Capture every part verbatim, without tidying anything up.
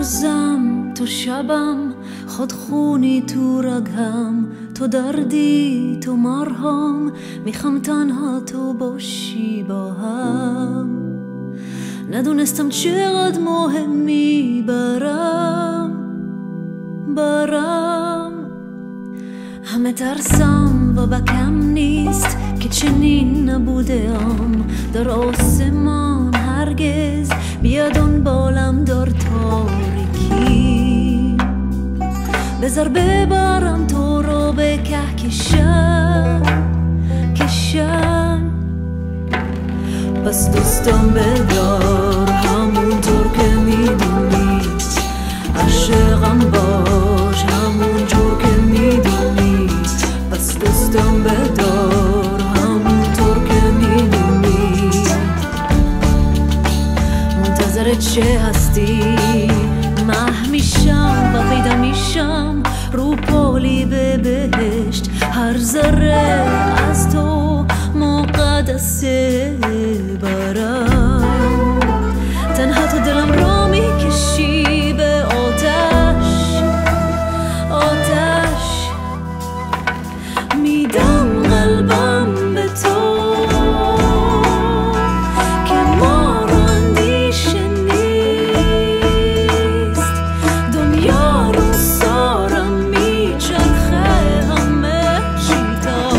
روزم تو شبم، خود خونی تو رگم، تو دردی تو مرهم، میخوام تنها تو باشی با هم. ندونستم چقدر مهمی برام برام همه ترسم و بکم نیست که چنین نبودم در آسمان هرگز بیاد اون بالم در تاریکی. بذار ببرم تو رو به کهکشان کشان. پس دوستم بدار همونطور که میدونی، عاشقم باش همونجور که میدونی. پس دوستم بدار همونطور که میدونی. منتظر چه هستی؟ مه میشم و پیدا میشم رو پالی به بهشت. هر ذره از تو مقدسه برام. تنها تو دلم را میکشی به آتش آتش. میدم قلبم به تو که ما رو اندیشه نیست. دنیا رو سارم میچرخه همه چی تا.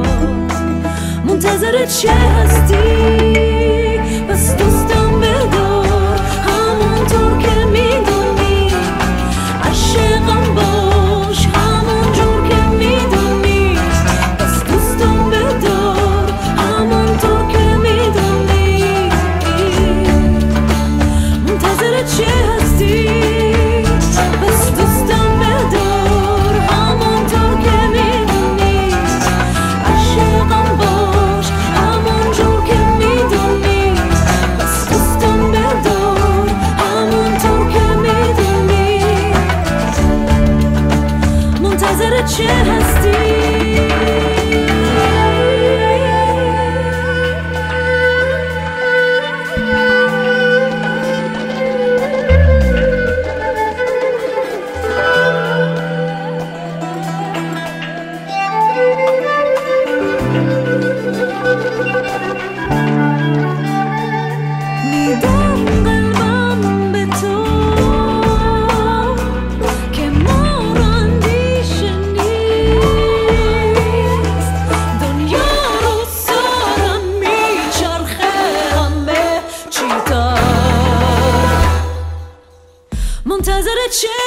منتظر چه هستی؟ پس دوستم بدار همونطور که میدونی. عاشقم باش همونجور که میدونی. پس دوستم بدار همونطور که میدونی. منتظر چه هستی؟ پس دوستم بدار همونطور که میدونی. عاشقم باش همونجور که میدونی. پس دوستم بدار همونطور که میدونی. منتظر چه هستی؟ میدم قلبم به تو که ما رو اندیشه نیست. دنیا رو سارم میچرخه همه چی تا. منتظر چه